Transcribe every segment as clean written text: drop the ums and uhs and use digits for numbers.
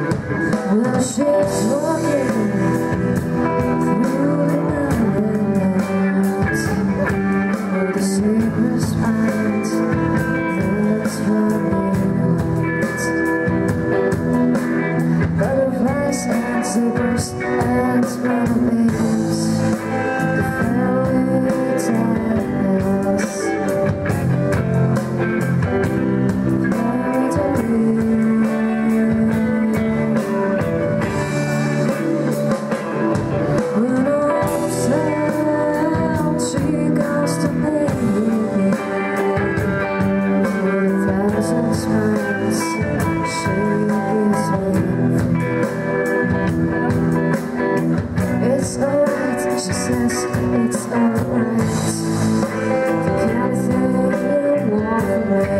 Well, she's walking through the night where the sleepless minds that's running light. Butterflies and zebras and small babies, the fairy tales. It's alright, she says, it's alright. The kind of thing you walk away.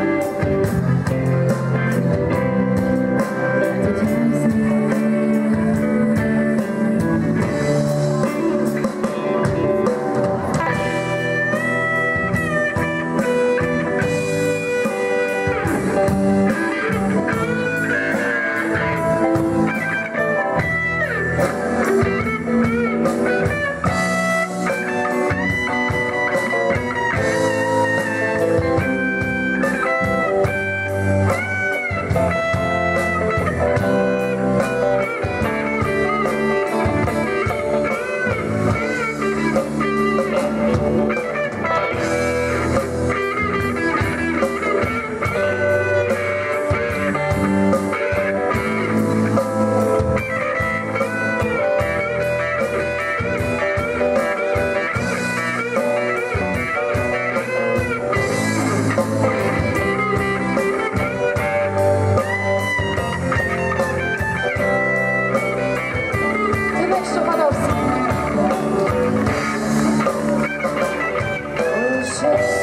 The kind of Shawadowski.